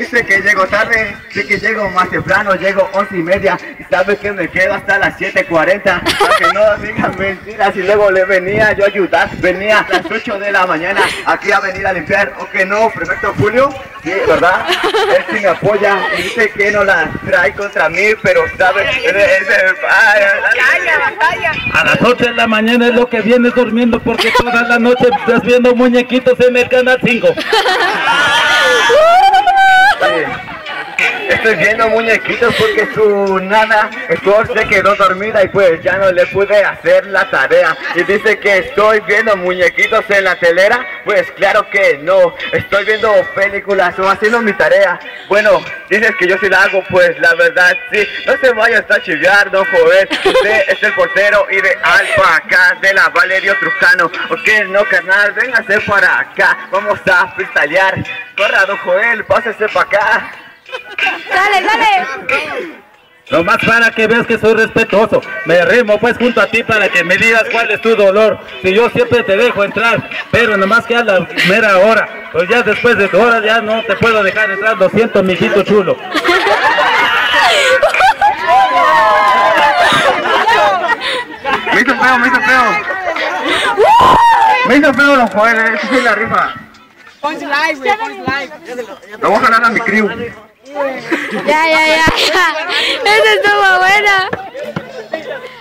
dice que llego tarde, sí que llego más temprano, llego 11:30 y sabe que me quedo hasta las 7:40. Aunque no digan mentiras y luego le venía yo a ayudar, venía a las 8 de la mañana aquí a venir a limpiar, ¿o que no, prefecto Julio? Sí, ¿verdad? Él sí me apoya y dice que no la trae contra mí, pero sabe, A las 8 de la mañana es lo que vienes durmiendo porque toda la noche estás viendo muñequitos en el canal 5. Estoy viendo muñequitos porque su nana Scott se quedó dormida y pues ya no le pude hacer la tarea. Y dice que estoy viendo muñequitos en la telera. Pues claro que no, estoy viendo películas o haciendo mi tarea. Bueno, dices que yo sí la hago, pues la verdad sí. No se vaya hasta chiviar, don Joel. Usted es el portero ideal para acá de la Valerio Trujano. Ok, no carnal, véngase para acá. Vamos a freestylear. Corra, don Joel, pásese para acá. Dale, dale. Nomás para que veas que soy respetuoso. Me rimo pues junto a ti para que me digas cuál es tu dolor. Si yo siempre te dejo entrar, pero nomás que a la mera hora. Pues ya después de 2 horas ya no te puedo dejar entrar. Lo siento, mijito chulo. Me hizo feo, me hizo feo. Me hizo feo, don Joel, eso sí la rifa. Punch live, güey, punch live. Lo voy a jalar a mi crew. Ya. Esa estuvo buena.